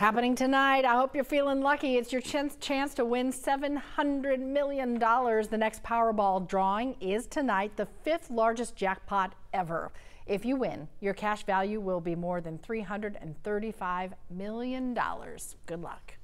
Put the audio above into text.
Happening tonight. I hope you're feeling lucky. It's your chance to win $700 million. The next Powerball drawing is tonight, the 5th largest jackpot ever. If you win, your cash value will be more than $335 million. Good luck.